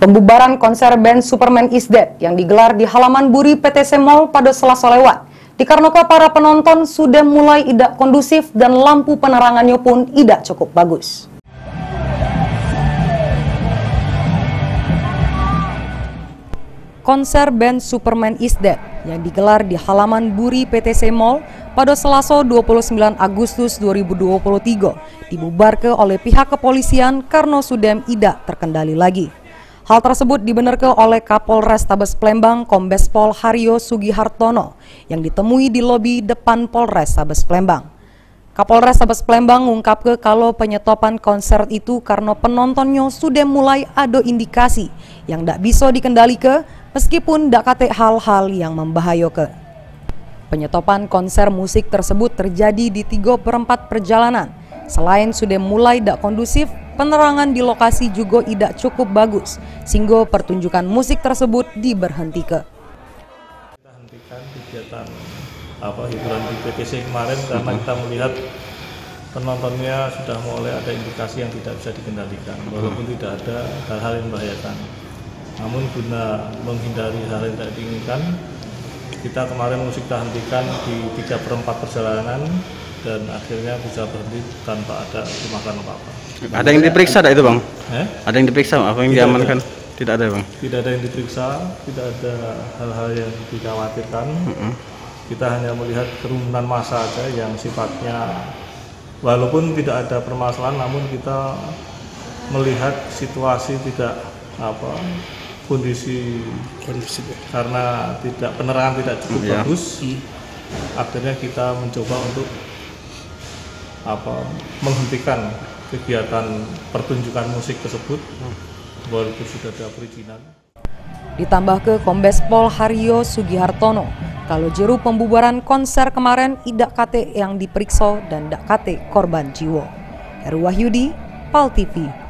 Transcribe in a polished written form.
Pembubaran konser band Superman Is Dead yang digelar di halaman Buri PTC Mall pada Selasa lewat dikarenakan para penonton sudah mulai tidak kondusif dan lampu penerangannya pun tidak cukup bagus. Konser band Superman Is Dead yang digelar di halaman Buri PTC Mall pada Selasa 29 Agustus 2023 dibubarkan oleh pihak kepolisian karena sudah tidak terkendali lagi. Hal tersebut dibenarkan oleh Kapolres Tabes Plembang Kombes Pol Haryo Sugihartono yang ditemui di lobi depan Polres Tabes Plembang. Kapolres Tabes Plembang mengungkapkan kalau penyetopan konser itu karena penontonnya sudah mulai ada indikasi yang tidak bisa dikendalikan meskipun tidak kate hal-hal yang membahayakan. Penyetopan konser musik tersebut terjadi di 3/4 perjalanan. Selain sudah mulai tidak kondusif, penerangan di lokasi juga tidak cukup bagus, sehingga pertunjukan musik tersebut diberhentikan. Kita hentikan kegiatan hiburan di PTC kemarin karena kita melihat penontonnya sudah mulai ada indikasi yang tidak bisa dikendalikan, walaupun tidak ada hal-hal yang membahayakan. Namun guna menghindari hal yang tidak diinginkan, kita kemarin musik kita hentikan di 3/4 perjalanan dan akhirnya bisa berhenti tanpa ada dimakan apa-apa. Ada yang diperiksa ada itu bang? Ada yang diperiksa apa yang diamankan? Tidak ada bang? Tidak ada yang diperiksa, tidak ada hal-hal yang dikhawatirkan. Kita hanya melihat kerumunan massa saja yang sifatnya walaupun tidak ada permasalahan, namun kita melihat situasi tidak kondisi karena penerangan tidak cukup bagus. Akhirnya kita mencoba untuk menghentikan kegiatan pertunjukan musik tersebut walaupun sudah ada perizinan. Ditambah ke Kombes Pol Haryo Sugihartono, kalau juru pembubaran konser kemarin tidak kate yang diperiksa dan tidak kate korban jiwa. Heru Wahyudi, PAL TV.